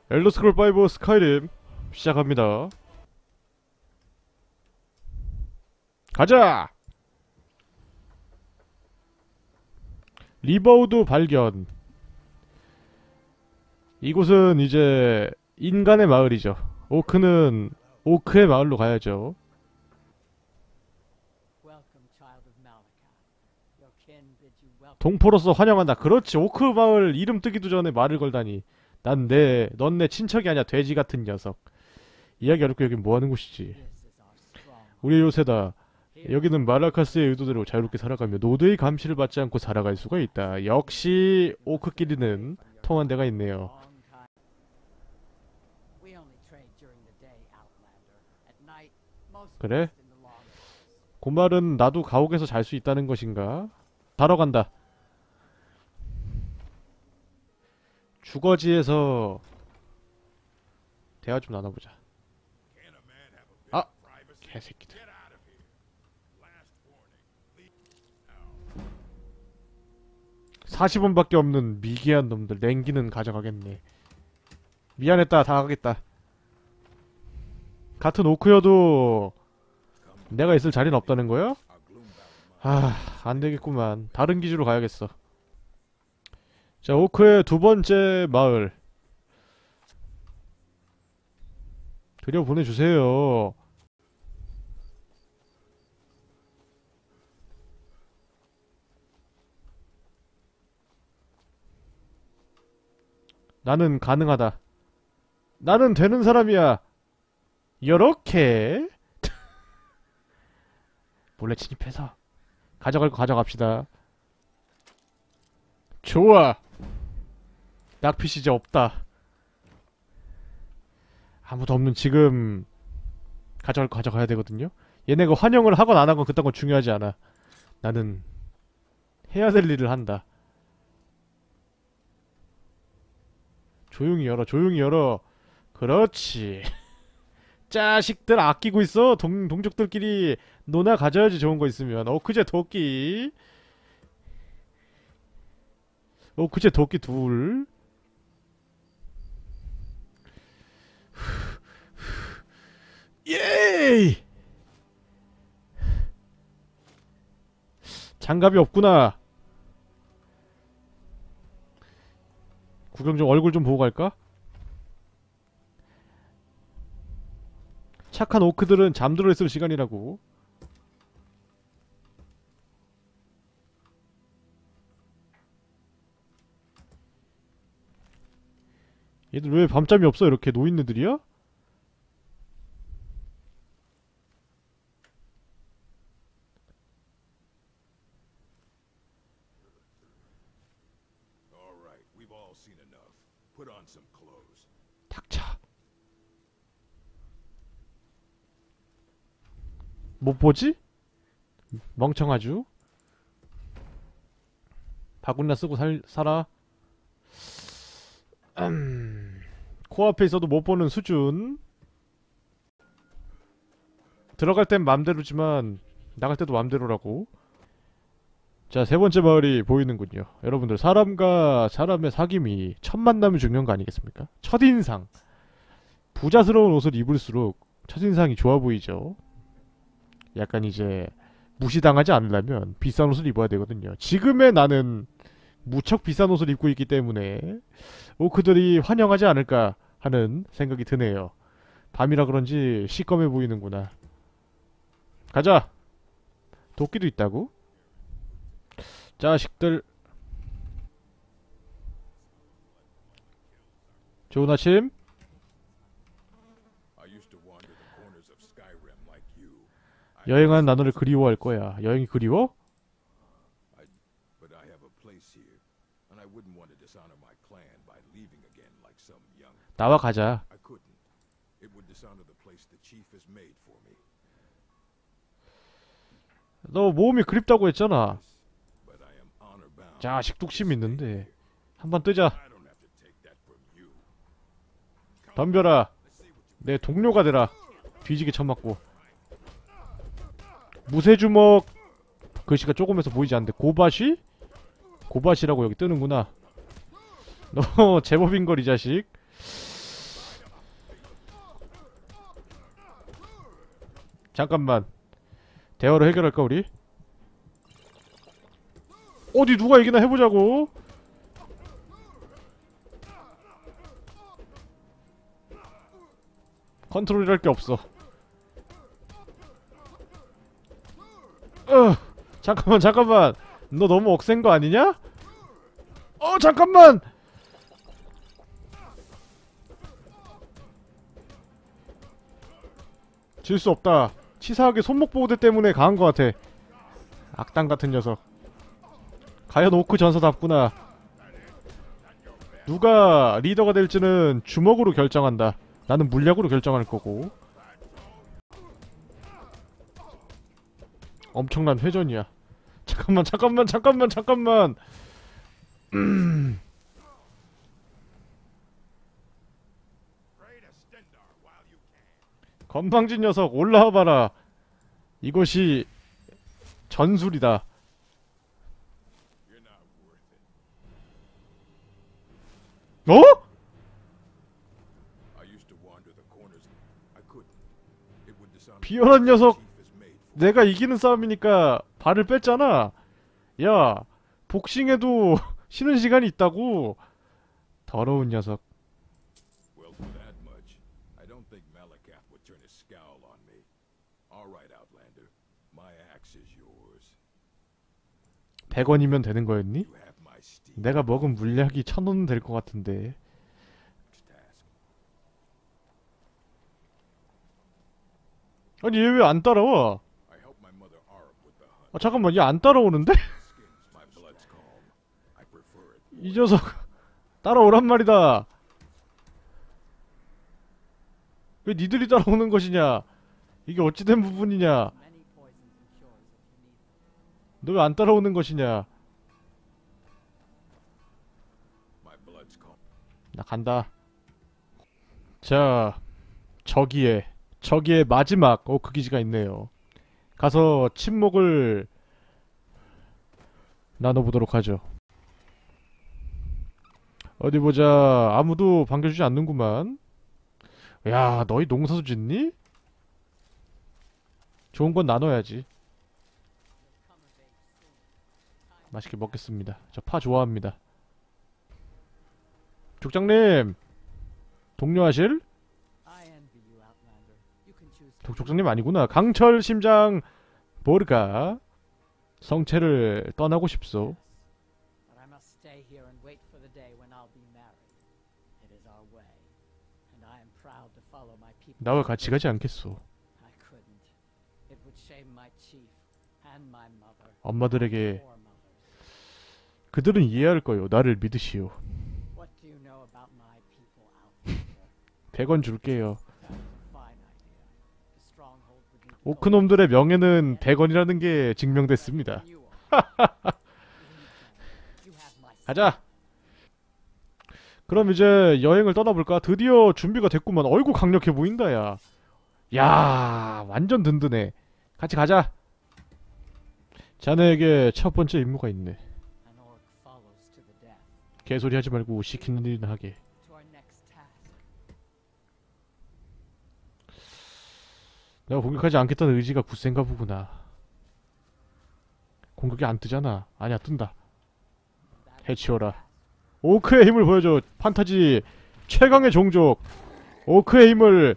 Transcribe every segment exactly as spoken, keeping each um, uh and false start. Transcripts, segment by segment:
엘더스크롤 파이브 스카이림 시작합니다. 가자! 리버우드 발견. 이곳은 이제 인간의 마을이죠. 오크는 오크의 마을로 가야죠. 동포로서 환영한다. 그렇지. 오크 마을 이름 뜨기도 전에 말을 걸다니. 난 내, 넌 내 친척이 아니야. 돼지 같은 녀석. 이야기 어렵고 여긴 뭐하는 곳이지. 우리의 요새다. 여기는 마라카스의 의도대로 자유롭게 살아가며 노드의 감시를 받지 않고 살아갈 수가 있다. 역시 오크끼리는 통한 데가 있네요. 그래? 그 말은 나도 가옥에서 잘 수 있다는 것인가? 자러 간다. 주거지에서 대화 좀 나눠보자. 아! 개새끼들. 사십 원밖에 없는 미개한 놈들. 냉기는 가져가겠네. 미안했다. 다 가겠다. 같은 오크여도 내가 있을 자리는 없다는 거야? 아, 안되겠구만. 다른 기지로 가야겠어. 자, 오크의 두 번째 마을 들여보내주세요. 나는 가능하다. 나는 되는 사람이야. 요렇게 몰래 침입해서 가져갈 거 가져갑시다. 좋아. 낙핏이 이제 없다. 아무도 없는 지금 가져갈 거 가져가야 되거든요. 얘네가 환영을 하건 안 하건 그딴 건 중요하지 않아. 나는 해야 될 일을 한다. 조용히 열어. 조용히 열어. 그렇지. 자식들 아끼고 있어. 동, 동족들끼리 노나 가져야지. 좋은 거 있으면. 어 그제 도끼. 어 그제 도끼 둘. 예이. 장갑이 없구나. 구경 좀 얼굴 좀 보고 갈까? 착한 오크들은 잠들어 있을 시간이라고. 얘들 왜 밤잠이 없어? 이렇게 노인네들이야? 닥쳐. 못 보지? 멍청하죠? 바구니나 쓰고 살, 살아. 음, 코앞에 있어도 못 보는 수준. 들어갈 땐 맘대로지만 나갈 때도 맘대로라고. 자, 세 번째 마을이 보이는군요. 여러분들, 사람과 사람의 사귐이 첫 만남이 중요한 거 아니겠습니까? 첫인상. 부자스러운 옷을 입을수록 첫인상이 좋아 보이죠. 약간 이제 무시당하지 않으려면 비싼 옷을 입어야 되거든요. 지금의 나는 무척 비싼 옷을 입고 있기 때문에 오크들이 환영하지 않을까 하는 생각이 드네요. 밤이라 그런지 시꺼매 보이는구나. 가자. 도끼도 있다고? 자식들. 좋은 아침. 여행하는 나너를 그리워할 거야. 여행이 그리워? 나와 가자. 너 모험이 그립다고 했잖아. 자식 뚝심 있는데 한번 뜨자. 덤벼라. 내 동료가 되라. 뒤지게 쳐맞고. 무쇠주먹 글씨가 조금해서 보이지 않는데 고바시? 고바시라고 여기 뜨는구나. 너 제법인걸 이 자식. 잠깐만. 대화로 해결할까 우리? 어디 누가 이기나 해보자고. 컨트롤이랄 게 없어. 어, 잠깐만 잠깐만. 너 너무 억센 거 아니냐? 어 잠깐만. 질 수 없다. 치사하게 손목 보호대 때문에 강한 것 같아. 악당 같은 녀석. 과연 오크 전사답구나. 누가 리더가 될지는 주먹으로 결정한다. 나는 물약으로 결정할 거고. 엄청난 회전이야. 잠깐만 잠깐만 잠깐만 잠깐만. 음. 건방진 녀석 올라와봐라. 이것이 전술이다. 어? 비열한 녀석. 내가 이기는 싸움이니까 발을 뺐잖아. 야, 복싱에도 쉬는 시간이 있다고. 더러운 녀석. 백 원이면 되는 거였니? 내가 먹은 물약이 천 원은 될 것 같은데. 아니 얘 왜 안 따라와? 아 잠깐만, 얘 안 따라오는데? 이 녀석 따라오란 말이다. 왜 니들이 따라오는 것이냐? 이게 어찌된 부분이냐? 너 왜 안 따라오는 것이냐? 나 간다. 자, 저기에 저기에 마지막 오크 기지가 있네요. 가서 침묵을 나눠보도록 하죠. 어디 보자. 아무도 반겨주지 않는구만. 야, 너희 농사도 짓니? 좋은 건 나눠야지. 맛있게 먹겠습니다. 저 파 좋아합니다. 족장님, 동료하실? 족, 족장님 아니구나. 강철 심장 보르가 성체를 떠나고 싶소. 나와 같이 가지 않겠소. 엄마들에게 그들은 이해할 거요. 나를 믿으시오. 백 원 줄게요. 오크놈들의 명예는 백 원이라는 게 증명됐습니다. 가자. 그럼 이제 여행을 떠나볼까? 드디어 준비가 됐구만. 어이구 강력해 보인다 야. 야, 완전 든든해. 같이 가자. 자네에게 첫 번째 임무가 있네. 개소리 하지 말고 시키는 일이나 하게. 내가 공격하지 않겠다는 의지가 굳센가 보구나. 공격이 안 뜨잖아. 아니야, 뜬다. 해치워라. 오크의 힘을 보여줘. 판타지 최강의 종족 오크의 힘을.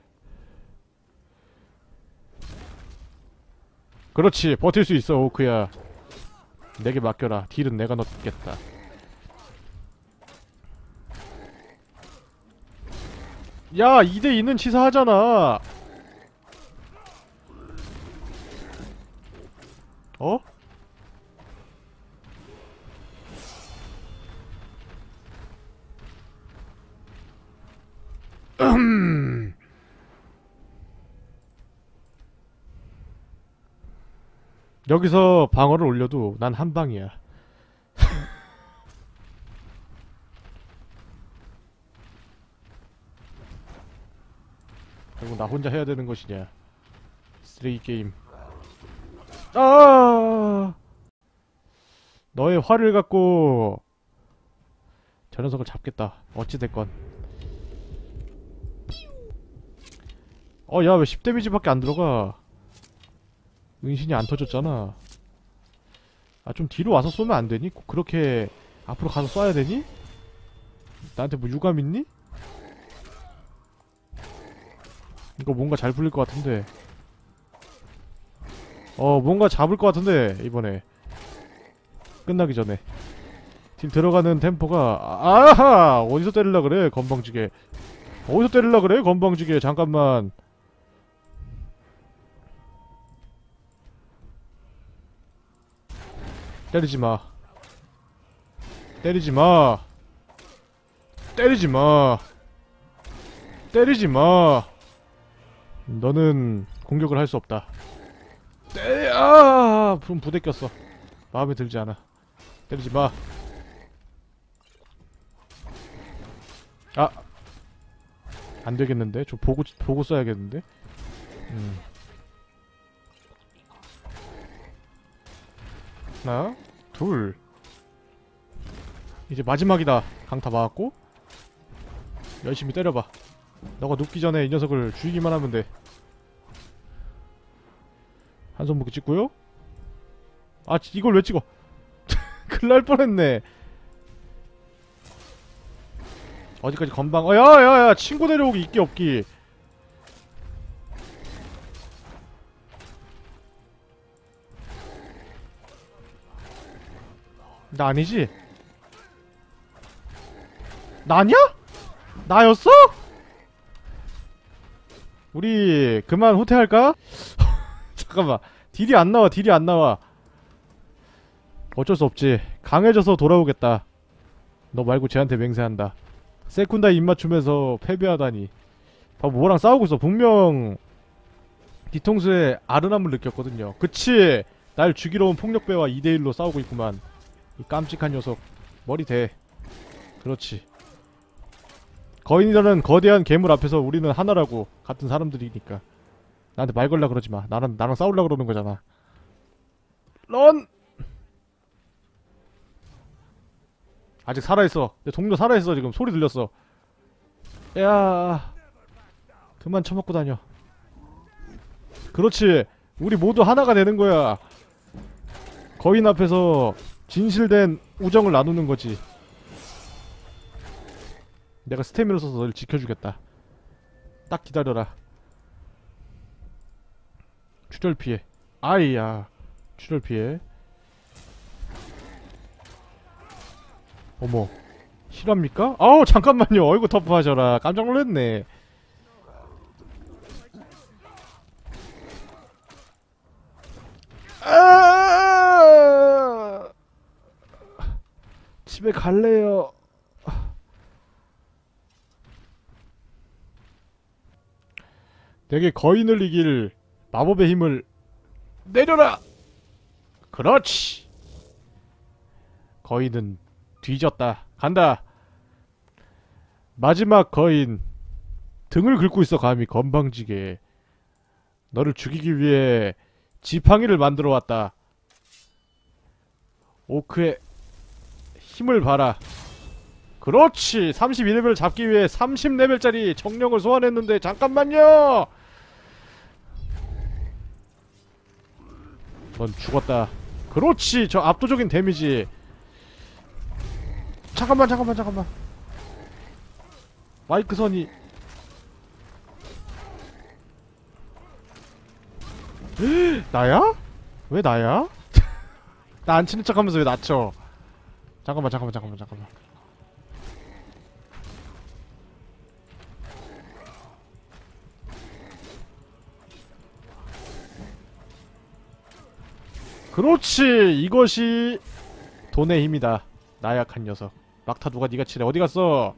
그렇지, 버틸 수 있어 오크야. 내게 맡겨라. 딜은 내가 넣겠다. 야, 이 대 이는 치사하잖아. 어? 여기서 방어를 올려도 난 한방이야. 결국 나 혼자 해야 되는 것이냐. 쓰레기 게임. 아! 너의 활을 갖고 저 녀석을 잡겠다. 어찌됐건. 어, 야, 왜 십 데미지밖에 안 들어가? 은신이 안 터졌잖아. 아, 좀 뒤로 와서 쏘면 안 되니? 꼭 그렇게 앞으로 가서 쏴야 되니? 나한테 뭐 유감 있니? 이거 뭔가 잘 풀릴 것 같은데. 어, 뭔가 잡을 것 같은데, 이번에. 끝나기 전에. 팀 들어가는 템포가, 아하! 어디서 때릴라 그래, 건방지게. 어디서 때릴라 그래, 건방지게. 잠깐만. 때리지 마. 때리지 마. 때리지 마. 때리지 마. 너는 공격을 할 수 없다. 때려! 아! 좀 부대 꼈어. 마음에 들지 않아. 때리지 마. 아! 안 되겠는데? 저 보고, 보고 써야겠는데? 음. 하나, 둘. 이제 마지막이다. 강타 맞았고. 열심히 때려봐. 너가 눕기 전에 이 녀석을 죽이기만 하면 돼. 한손 묶기 찍고요. 아, 이걸 왜 찍어? 큰일 날 뻔했네. 어디까지 건방, 어, 야야야, 친구 데려오기 있기 없기. 나 아니지? 나냐? 나였어? 우리 그만 후퇴할까? 잠깐만, 딜이 안 나와. 딜이 안 나와. 어쩔 수 없지. 강해져서 돌아오겠다. 너 말고 쟤한테 맹세한다. 세쿤다 입맞춤에서 패배하다니. 봐, 뭐랑 싸우고 있어. 분명 뒤통수에 아른함을 느꼈거든요. 그치? 날 죽이러 온 폭력배와 이 대 일로 싸우고 있구만. 이 깜찍한 녀석. 머리 대. 그렇지. 거인이라는 거대한 괴물 앞에서 우리는 하나라고. 같은 사람들이니까. 나한테 말 걸라 그러지마. 나랑 나랑 싸우려 그러는 거잖아. 런! 아직 살아있어. 내 동료 살아있어. 지금 소리 들렸어. 야, 그만 처먹고 다녀. 그렇지. 우리 모두 하나가 되는 거야. 거인 앞에서 진실된 우정을 나누는 거지. 내가 스태미를 써서 널 지켜주겠다. 딱 기다려라. 출혈 피해. 아이야. 출혈 피해. 어머. 실합니까? 아우, 잠깐만요. 어이구, 터프하셔라. 깜짝 놀랐네. 아! 집에 갈래요. 내게 거인을 이길 마법의 힘을 내려라! 그렇지! 거인은 뒤졌다. 간다. 마지막 거인. 등을 긁고 있어. 감히 건방지게. 너를 죽이기 위해 지팡이를 만들어 왔다. 오크의 힘을 봐라. 그렇지. 삼십이 레벨 잡기 위해 삼십 레벨짜리 정령을 소환했는데 잠깐만요. 넌 죽었다. 그렇지. 저 압도적인 데미지. 잠깐만 잠깐만 잠깐만. 마이크 선이 나야? 왜 나야? 나 안 치는 척하면서 왜 나쳐? 잠깐만 잠깐만 잠깐만 잠깐만. 그렇지. 이것이 돈의 힘이다. 나약한 녀석. 막타 누가 니가 치래. 어디 갔어?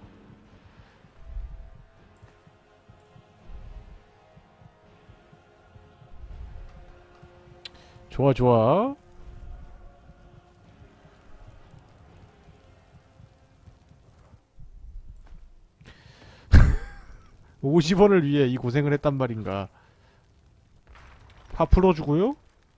좋아 좋아. 오십 원을 위해 이 고생을 했단 말인가. 파 풀어주고요.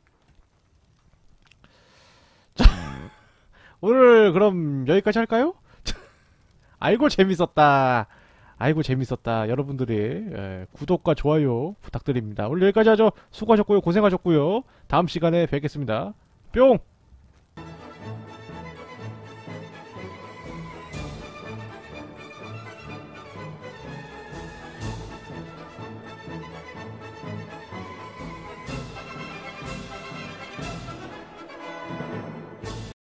자, 오늘 그럼 여기까지 할까요? 아이고 재밌었다. 아이고 재밌었다. 여러분들의 예, 구독과 좋아요 부탁드립니다. 오늘 여기까지 하죠. 수고하셨고요. 고생하셨고요. 다음 시간에 뵙겠습니다. 뿅!